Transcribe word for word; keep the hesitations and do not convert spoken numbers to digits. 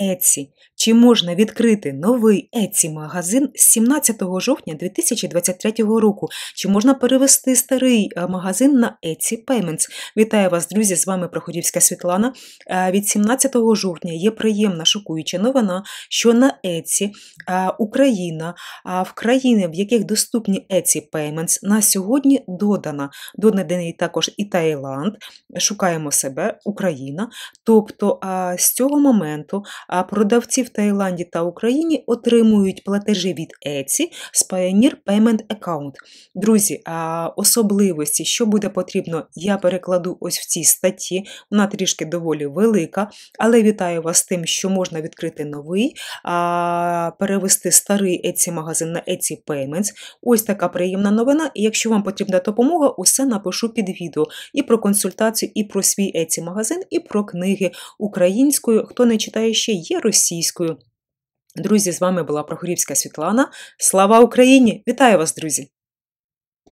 Etsy. Чи можна відкрити новий Etsy-магазин з сімнадцятого жовтня дві тисячі двадцять третього року? Чи можна перевести старий магазин на Etsy Payments? Вітаю вас, друзі, з вами Проходівська Світлана. Від сімнадцятого жовтня є приємна шокуюча новина, що на Etsy Україна, в країни, в яких доступні Etsy Payments, на сьогодні додана. Доданий також і Таїланд, шукаємо себе, Україна. Тобто з цього моменту продавці в Таїланді та Україні отримують платежі від Etsy з Payoneer Payment Account. Друзі, особливості, що буде потрібно, я перекладу ось в цій статті. Вона трішки доволі велика, але вітаю вас з тим, що можна відкрити новий, перевести старий Etsy-магазин на Etsy Payments. Ось така приємна новина. І якщо вам потрібна допомога, усе напишу під відео. І про консультацію, і про свій Etsy-магазин, і про книги українською. Хто не читає ще, є російською. Друзі, з вами була Прохорівська Світлана. Слава Україні! Вітаю вас, друзі!